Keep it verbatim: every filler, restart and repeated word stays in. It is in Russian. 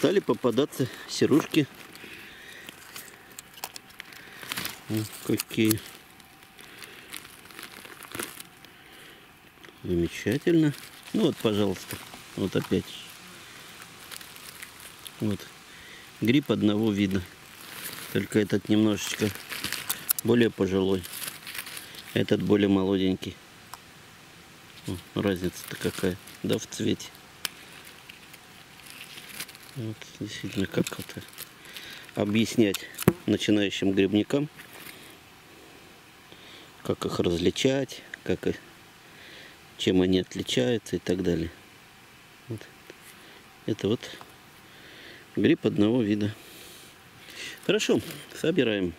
стали попадаться серушки. Вот какие. Замечательно. Ну вот, пожалуйста. Вот опять. Вот. Гриб одного вида. Только этот немножечко более пожилой. Этот более молоденький. О, разница-то какая. Да, в цвете. Вот, действительно, как это объяснять начинающим грибникам, как их различать, как их, чем они отличаются и так далее. Вот. Это вот гриб одного вида. Хорошо, собираем.